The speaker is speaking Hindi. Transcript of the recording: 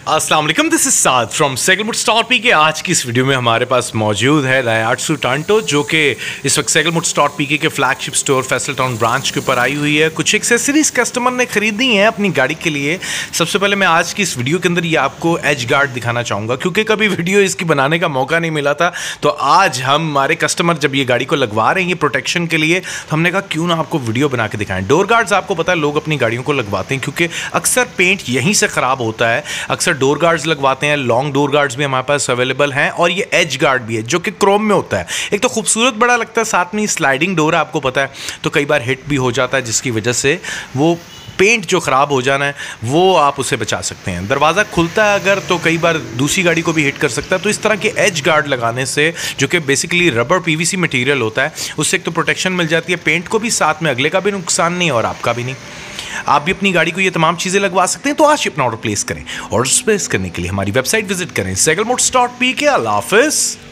अस्सलाम वालेकुम, this is Saad from cycle mode store PK. आज की इस वीडियो में हमारे पास मौजूद है दायात्सु टांटो, जो कि इस वक्त साइकिल मोड स्टॉर पीके के flagship store Faisal town branch के ऊपर आई हुई है। कुछ एक्सेसरीज कस्टमर ने खरीदी हैं अपनी गाड़ी के लिए। सबसे पहले मैं आज की इस वीडियो के अंदर ये आपको एज गार्ड दिखाना चाहूँगा, क्योंकि कभी वीडियो इसकी बनाने का मौका नहीं मिला था। तो आज हमारे कस्टमर जब ये गाड़ी को लगवा रहे हैं ये प्रोटेक्शन के लिए, तो हमने कहा क्यों ना आपको वीडियो बना के दिखाएं। डोर गार्ड्स आपको पता है लोग अपनी गाड़ियों को लगवाते हैं क्योंकि अक्सर पेंट यहीं से ख़राब होता है। अक्सर डोर गार्ड्स लगवाते हैं, लॉन्ग डोर गार्ड्स भी हमारे पास अवेलेबल हैं और ये एज गार्ड भी है जो कि क्रोम में होता है। एक तो खूबसूरत बड़ा लगता है, साथ में स्लाइडिंग डोर है, आपको पता है, तो कई बार हिट भी हो जाता है जिसकी वजह से वो पेंट जो ख़राब हो जाना है वो आप उसे बचा सकते हैं। दरवाज़ा खुलता है अगर तो कई बार दूसरी गाड़ी को भी हिट कर सकता है। तो इस तरह के एज गार्ड लगाने से, जो कि बेसिकली रबर पीवीसी मटेरियल होता है, उससे एक तो प्रोटेक्शन मिल जाती है पेंट को भी, साथ में अगले का भी नुकसान नहीं और आपका भी नहीं। आप भी अपनी गाड़ी को ये तमाम चीज़ें लगवा सकते हैं। तो आज अपना ऑर्डर प्लेस करें। ऑर्डर प्लेस करने के लिए हमारी वेबसाइट विजिट करें साइकिल मोड स्टॉर पीके। अल्लाह हाफिज़।